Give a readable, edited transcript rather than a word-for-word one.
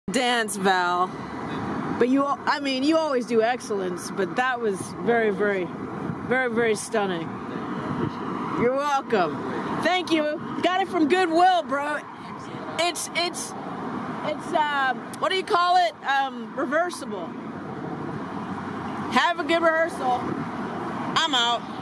Dance, Val. But you, I mean, you always do excellence, but that was very, very, very, very stunning. You're welcome. Thank you. Got it from Goodwill, bro. It's what do you call it? Reversible. Have a good rehearsal. I'm out.